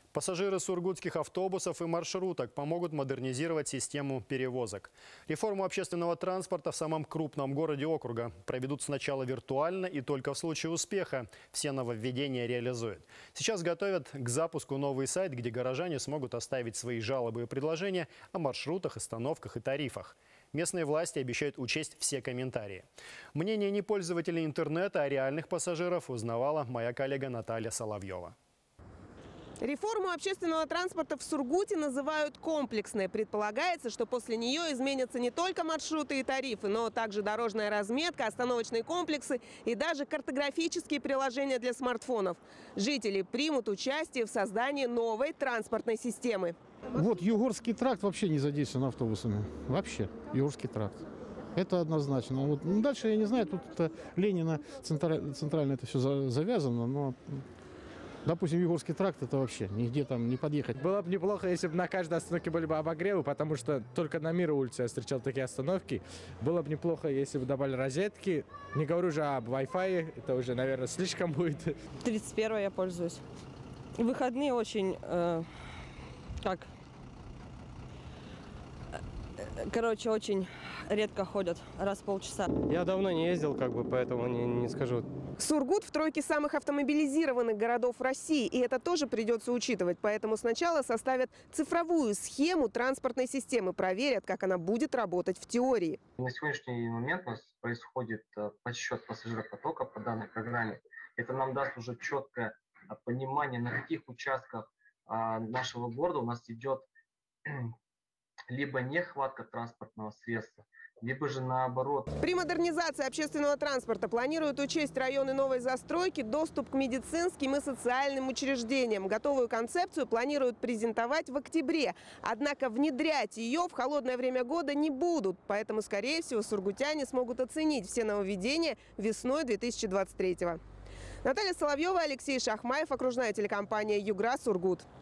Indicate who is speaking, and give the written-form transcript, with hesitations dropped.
Speaker 1: Пассажиры сургутских автобусов и маршруток помогут модернизировать систему перевозок. Реформу общественного транспорта в самом крупном городе округа проведут сначала виртуально и только в случае успеха все нововведения реализуют. Сейчас готовят к запуску новый сайт, где горожане смогут оставить свои жалобы и предложения о маршрутах, остановках и тарифах. Местные власти обещают учесть все комментарии. Мнение не пользователей интернета, а реальных пассажиров узнавала моя коллега Наталья Соловьева.
Speaker 2: Реформу общественного транспорта в Сургуте называют комплексной. Предполагается, что после нее изменятся не только маршруты и тарифы, но также дорожная разметка, остановочные комплексы и даже картографические приложения для смартфонов. Жители примут участие в создании новой транспортной системы.
Speaker 3: Вот Югорский тракт вообще не задействован автобусами. Вообще Югорский тракт. Это однозначно. Вот, дальше я не знаю, тут это Ленина центрально это все завязано, но... Допустим, Югорский тракт – это вообще нигде там не подъехать.
Speaker 4: Было бы неплохо, если бы на каждой остановке были бы обогревы, потому что только на Мира улице я встречал такие остановки. Было бы неплохо, если бы добавили розетки. Не говорю же об Wi-Fi, это уже, наверное, слишком будет.
Speaker 5: 31 я пользуюсь. Выходные очень, очень редко ходят, раз в полчаса.
Speaker 6: Я давно не ездил, поэтому не скажу.
Speaker 2: Сургут в тройке самых автомобилизированных городов России, и это тоже придется учитывать. Поэтому сначала составят цифровую схему транспортной системы, проверят, как она будет работать в теории.
Speaker 7: На сегодняшний момент у нас происходит подсчет пассажиропотока по данной программе. Это нам даст уже четкое понимание, на каких участках нашего города у нас идет либо нехватка транспортного средства, либо же наоборот.
Speaker 2: При модернизации общественного транспорта планируют учесть районы новой застройки, доступ к медицинским и социальным учреждениям. Готовую концепцию планируют презентовать в октябре. Однако внедрять ее в холодное время года не будут. Поэтому, скорее всего, сургутяне смогут оценить все нововведения весной 2023-го. Наталья Соловьева, Алексей Шахмаев, окружная телекомпания «Югра», Сургут.